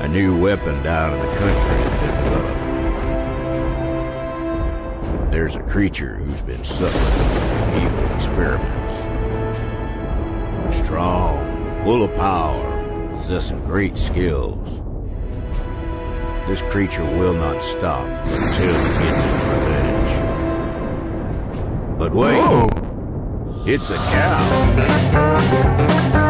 A new weapon down in the country has been developed. There's a creature who's been suffering from evil experiments. Strong, full of power, possessing great skills. This creature will not stop until it gets its revenge. But wait, it's a cow.